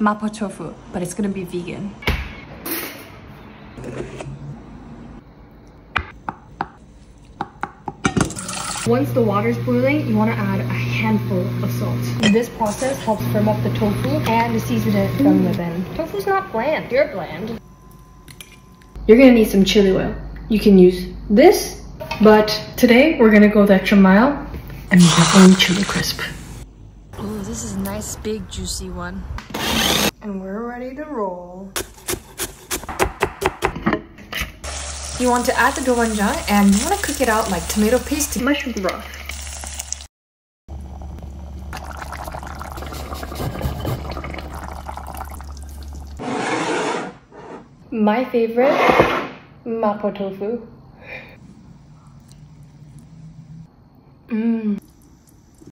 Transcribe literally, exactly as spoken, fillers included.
MAPO tofu, but it's gonna be vegan. Once the water's boiling, you want to add a handful of salt. This process helps firm up the tofu and to season it from within. Tofu's not bland, you're bland. You're gonna need some chili oil. You can use this, but today we're gonna go the extra mile and make our own chili crisp. Oh, this is a nice big juicy one. And we're ready to roll. You want to add the doenjang and you want to cook it out like tomato paste to mushroom broth. My favorite, MAPO tofu.